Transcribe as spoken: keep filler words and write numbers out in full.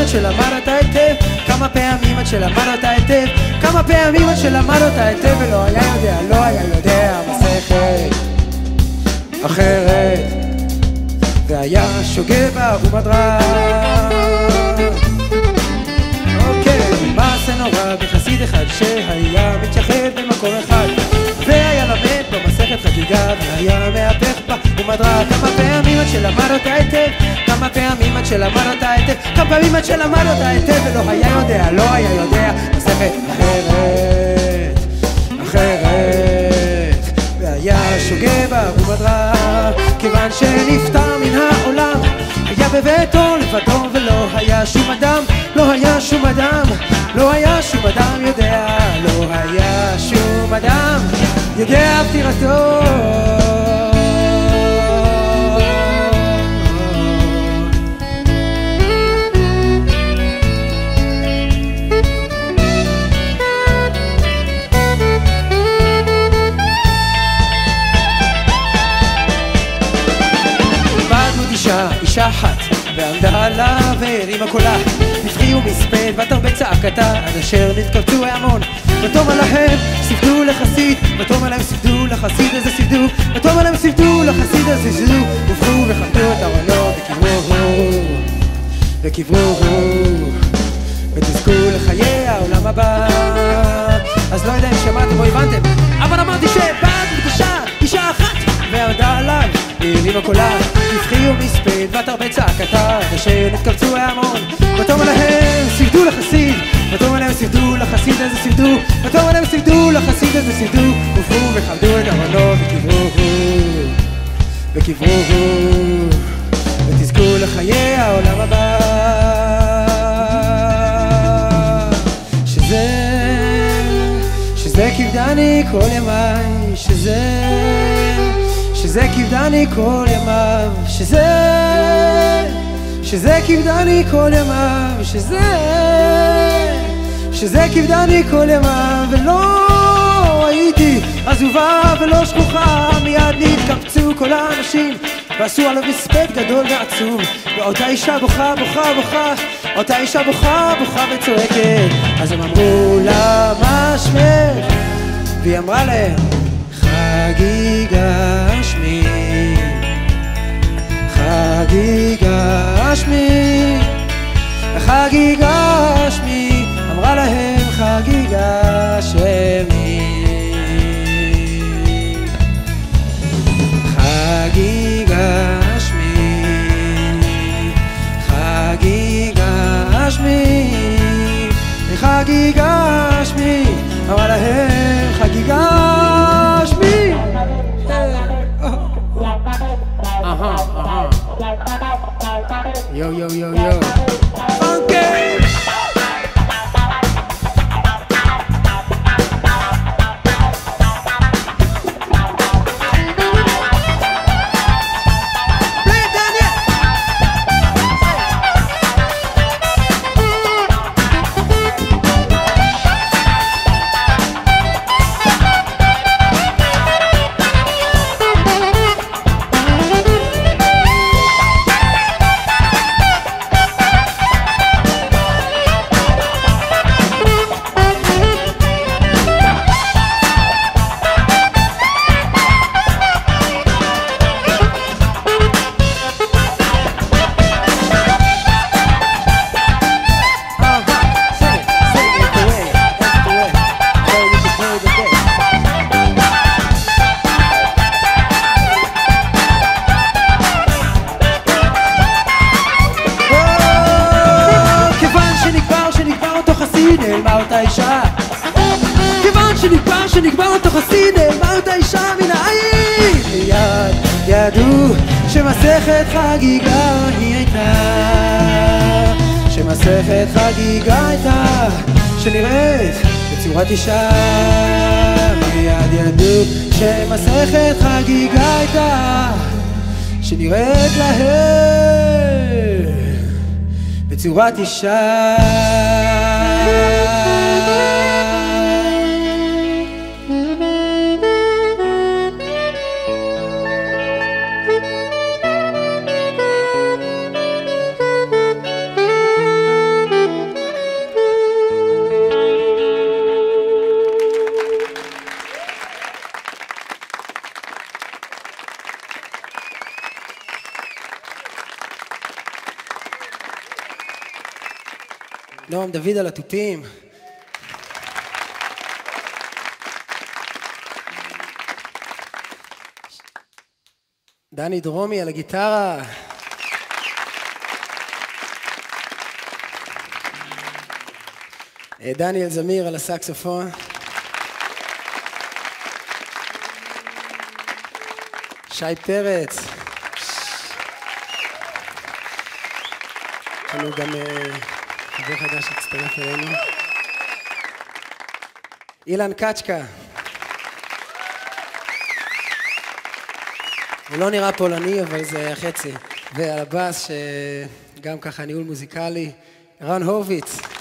עד שלמד אותה היטב, כמה פעמים עד שלמד אותה היטב, כמה פעמים עד שלמד אותה היטב, ולא היה יודע, לא היה יודע מסכת אחרת, והיה שוגה באבומדרן. אוקיי, מעשה נורא בחסיד אחד שהיה מתייחד במקום אחד, והיה למד במסכת חגיגה, והיה מהפך באבומדרן. כמה פעמים עד שלמד אותה היטב, כמה פעמים עד שלמד אותה היטב, כמה פעמים עד שלמד אותה היטב, ולא היה יודע, לא היה יודע מסכת אחרת, אחרת, והיה שוגה באבומדרן. כיוון שנפטר מן העולם, היה בביתו לבדו, ולא היה שום אדם, לא היה שום אדם, לא היה שום אדם יודע, לא היה שום אדם יודע פטירתו. אישה, אישה אחת, ועמדה עליו והרימה קולה, נבחי ומספד ותרבה צעקתה, עד אשר נתקבצו ההמון. ותאמר להם ספדו לחסיד, ותאמר להם ספדו לחסיד הזה ספדו, ותאמר להם ספדו לחסיד הזה ספדו, ובחו וכבדו את ארונו וקברוהו, וקברוהו, ותזכו לחיי העולם הבא. אז לא יודע אם שמעתם או הבנתם, אבל אמרתי שבאת בקשה אישה אחת, ועמדה עליו והרימה קולה, נבחי ומספד ותרבה צעקתה, עד אשר נתקבצו ההמון. ותאמר להם ספדו לחסיד, ותאמר להם ספדו לחסיד הזה ספדו, ותאמר להם ספדו לחסיד הזה ספדו, ובחו וכבדו את ארונו וקברוהו, וקברוהו, ותזכו לחיי העולם הבא. שזה, שזה כבדני כל ימיי, שזה שזה כבדני כל ימיו, שזה שזה כבדני כל ימיו, שזה שזה כבדני כל ימיו, ולא הייתי עזובה ולא שכוחה, מיד נתקבצו כל האנשים ועשו עליו מספד גדול ועצום, ואותה אישה בוכה בוכה בוכה, אותה אישה בוכה בוכה וצועקת. אז הם אמרו לה מה שמך, והיא אמרה להם חגיגה שמי, חגיגה שמי, חגיגה שמי, אמרה להם חגיגה שמי, חגיגה שמי, חגיגה שמי, חגיגה שמי, אמרה להם חגיגה שמי. אהה, אהה. יו יו יו יו. פאנקי! נעלמה אותה אישה, כיוון שנקבר שנקבר אותו חסיד, נעלמה אותה אישה מן העין. מיד ידעו שמסכת חגיגה היא הייתה, שמסכת חגיגה הייתה, שנראית בצורת אישה. מיד ידעו שמסכת חגיגה הייתה, שנראית להם בצורת אישה. נועם דוד על התופים. דני דרומי על הגיטרה. דניאל זמיר על הסקסופון. שי פרץ. יש לנו גם חבר חדש שהצטרף אלינו. אילן קצ'קה. הוא לא נראה פולני, אבל זה חצי. ועל הבאס, שגם ככה ניהול מוזיקלי, רן הורוביץ.